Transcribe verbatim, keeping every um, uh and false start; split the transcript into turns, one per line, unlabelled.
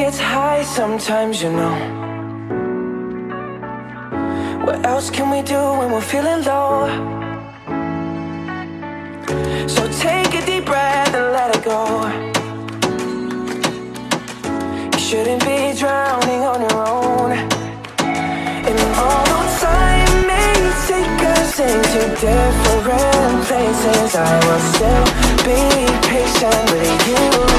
gets high sometimes, you know. What else can we do when we're feeling low? So take a deep breath and let it go. You shouldn't be drowning on your own. And although time may take us into different places, I will still be patient with you.